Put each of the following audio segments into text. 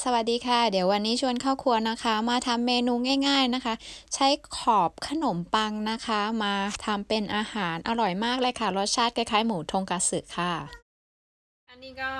สวัสดีค่ะเดี๋ยววันนี้ชวนเข้าครัวนะคะมาทำเมนูง่ายๆนะคะใช้ขอบขนมปังนะคะมาทำเป็นอาหารอร่อยมากเลยค่ะรสชาติคล้ายๆหมูทงคัตสึค่ะอันนี้ก็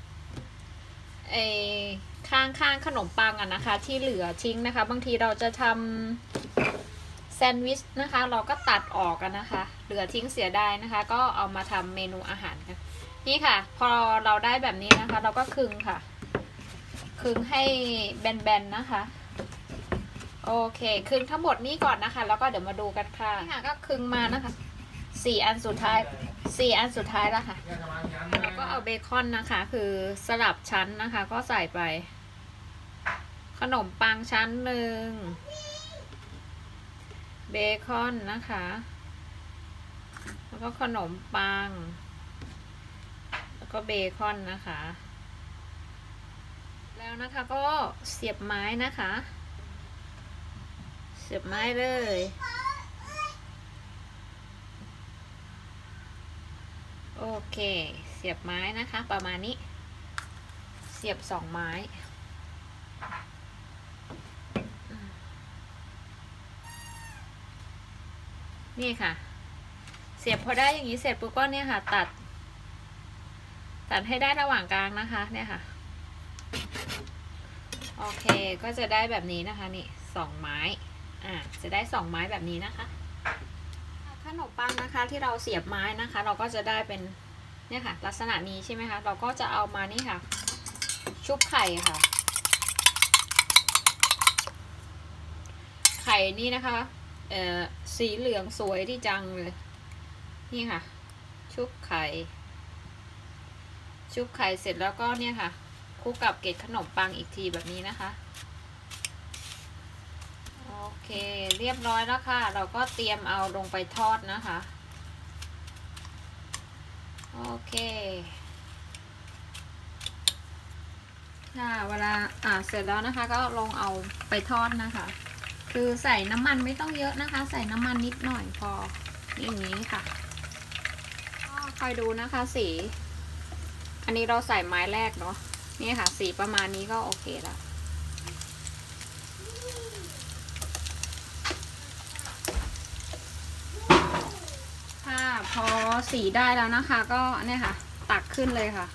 ข้างขนมปังอะนะคะที่เหลือทิ้งนะคะบางทีเราจะทำแซนด์วิชนะคะเราก็ตัดออกกันนะคะเหลือทิ้งเสียดายนะคะก็เอามาทำเมนูอาหารกันนี่ค่ะพอเราได้แบบนี้นะคะเราก็คึงค่ะคึงให้แบนๆนะคะโอเคคึงทั้งหมดนี้ก่อนนะคะแล้วก็เดี๋ยวมาดูกันค่ะนี่ค่ะก็คึงมานะคะ4 อันสุดท้ายแล้วค่ะแล้วก็เอาเบคอนนะคะคือสลับชั้นนะคะก็ใส่ไปขนมปังชั้นหนึ่งเบคอนนะคะแล้วก็ขนมปังแล้วก็เบคอนนะคะแล้วนะคะก็เสียบไม้นะคะเสียบไม้เลยโอเคเสียบไม้นะคะประมาณนี้เสียบ2 ไม้นี่ค่ะเสียบพอได้อย่างนี้เสร็จปุ๊บก็เนี่ยค่ะตัดให้ได้ระหว่างกลางนะคะเนี่ยค่ะโอเคก็จะได้แบบนี้นะคะนี่2 ไม้จะได้2 ไม้แบบนี้นะคะขนมปังนะคะที่เราเสียบไม้นะคะเราก็จะได้เป็นเนี่ยค่ะลักษณะนี้ใช่ไหมคะเราก็จะเอามานี่ค่ะชุบไข่ค่ะไข่นี่นะคะสีเหลืองสวยที่จังเลยนี่ค่ะชุบไข่เสร็จแล้วก็เนี่ยค่ะคลุกกับเกล็ดขนมปังอีกทีแบบนี้นะคะโอเคเรียบร้อยแล้วค่ะเราก็เตรียมเอาลงไปทอดนะคะโอเคค่ะเวลาเสร็จแล้วนะคะก็ลงเอาไปทอดนะคะคือใส่น้ำมันไม่ต้องเยอะนะคะใส่น้ำมันนิดหน่อยพออย่างนี้ค่ะก็คอยดูนะคะสีอันนี้เราใส่ไม้แรกเนาะนี่ค่ะสีประมาณนี้ก็โอเคแล้วค่ะพอสีได้แล้วนะคะก็เนี่ยค่ะตักขึ้นเลยค่ะ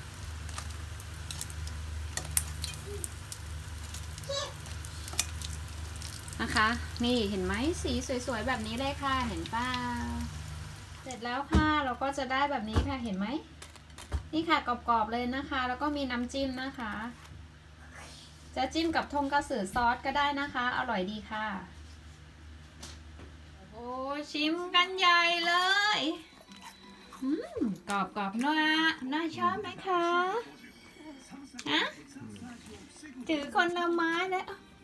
นะคะนี่เห็นไหมสีสวยๆแบบนี้เลยค่ะเห็นป่ะเสร็จแล้วค่ะเราก็จะได้แบบนี้ค่ะเห็นไหมนี่ค่ะกรอบๆเลยนะคะแล้วก็มีน้ำจิ้มนะคะจะจิ้มกับทงคัตสึซอสก็ได้นะคะอร่อยดีค่ะโอ้ชิมกันใหญ่เลยกรอบๆน่าชอบไหมคะฮะถือคนละไม้เลย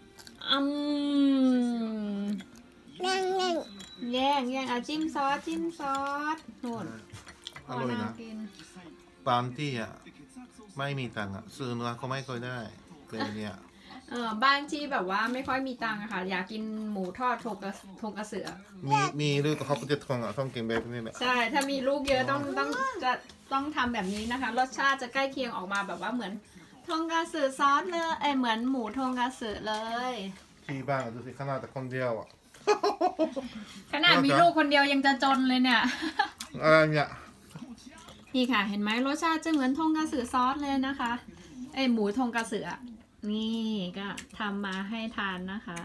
แย่งเอาจิ้มซอสนู่นอร่อยนะบางที่ไม่มีตังค์ซื้อเนื้อก็ไม่ค่อยได้เป็นเนี่ยบางที่แบบว่าไม่ค่อยมีตังค์อะค่ะอยากกินหมูทอดทงคัตสึมีลูกเขาก็จะต้องกินแบบนี้แหละใช่ถ้ามีลูกเยอะต้องทำแบบนี้นะคะรสชาติจะใกล้เคียงออกมาแบบว่าเหมือนทงคัตสึซอสเลยเหมือนหมูทงคัตสึเลยที่บ้านดูสิขนาดแต่คนเดียวขนาดมีลูกคนเดียวยังจะจนเลยเนี่ยอะไรเนี่ยนี่ค่ะเห็นไหมรสชาติจะเหมือนทงคัตสึซอสเลยนะคะหมูทงคัตสึนี่ก็ทำมาให้ทานนะคะ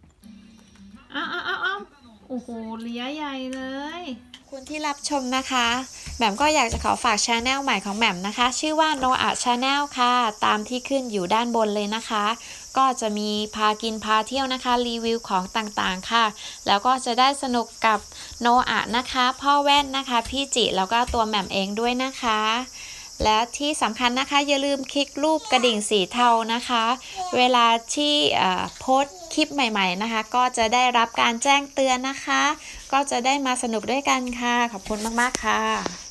เอาโอ้โหเลี้ยใหญ่เลยคุณที่รับชมนะคะแหม่มก็อยากจะขอฝากชาแนลใหม่ของแหม่มนะคะชื่อว่า Noah Channel ค่ะตามที่ขึ้นอยู่ด้านบนเลยนะคะก็จะมีพากินพาเที่ยวนะคะรีวิวของต่างๆค่ะแล้วก็จะได้สนุกกับโนอานะคะพ่อแว่นนะคะพี่จิแล้วก็ตัวแหม่มเองด้วยนะคะและที่สำคัญนะคะอย่าลืมคลิกรูปกระดิ่งสีเทานะคะเวลาที่โพสต์คลิปใหม่ๆนะคะก็จะได้รับการแจ้งเตือนนะคะก็จะได้มาสนุกด้วยกันค่ะขอบคุณมากๆค่ะ